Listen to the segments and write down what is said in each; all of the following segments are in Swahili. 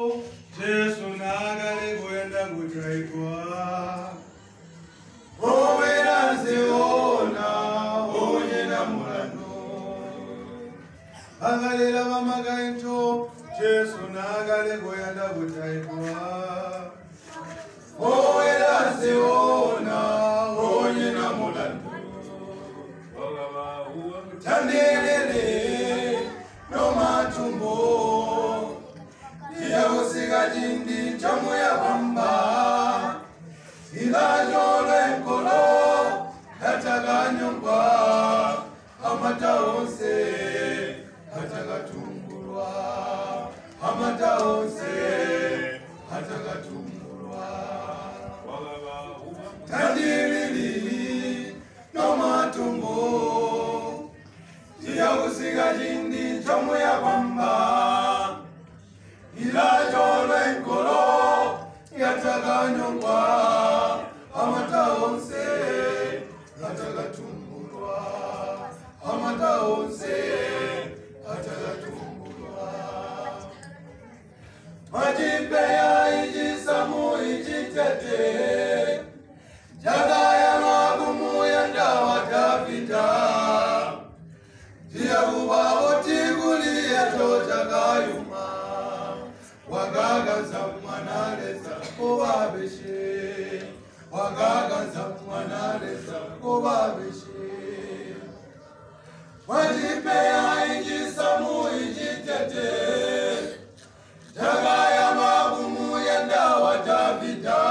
Jesu nagale kwenda kuchaikwa. Owera nziona onye na mulando. Agalera bamagainto Jesu nagale kwenda kuchaikwa. Owera nziona onye na mulando. Tandelele no matumbo yakusiga jindi chamu ya bamba ilajole nkolo hataganyongwa amataonse hatagatumbulwa amataonse hatagatumbulwa tandilili no matumbo yakusiga jindi chamu ya bamba ilajole nkolo yataganyongwa amataonse hatagatumbulwa amataonse hatagatumbulwa majipe ya ijisamu ijitete jagaya magumu yandawa Davida Jiyahuba otiguliye tojagayuma wagagaza mwanaleza kubabeshe wagagaza mwanaleza kubabeshe wajipea ijisamu ijitete jagaya magumu yandawa Davida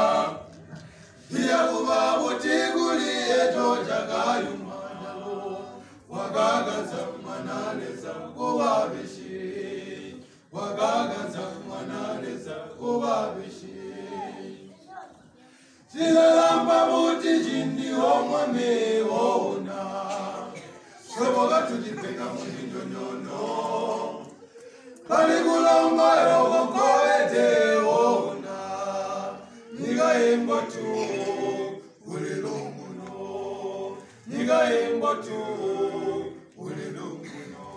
Jiyahuba otiguliye tojagayuma wagagaza mwanaleza kubabeshe wagagaza mwanaleza kubabeshe Zilalamba buti jindi omwame ona Shoboga tujipeka mujindo nyono Kaligulamba yogo koete ona Niga embotu ulilo muno Niga embotu ulilo muno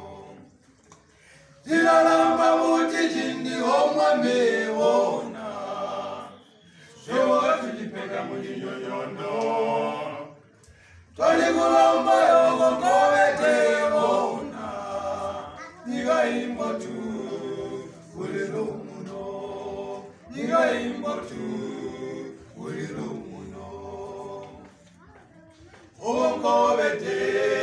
Zilalamba buti jindi omwame ona Shoboga tujipeka mujindo nyono Kaligulamba yogo koete ona Niga embotu ulilo muno Niga embotu ulilo muno Onkobete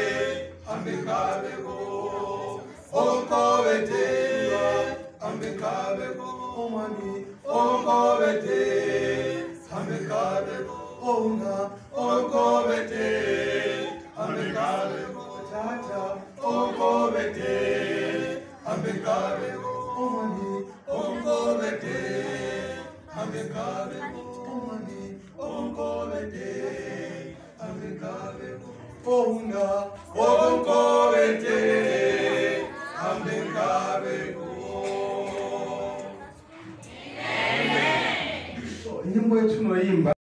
ambekabego Onkobete ambekabego omani Onkobete ambekabego ona Onkobete ambekabego tata Onkobete ambekabego omani Onkobete ambekabego omani Onkobete ambekabego ona Onkobete ambekabego. Nyimbo yetu tunoimba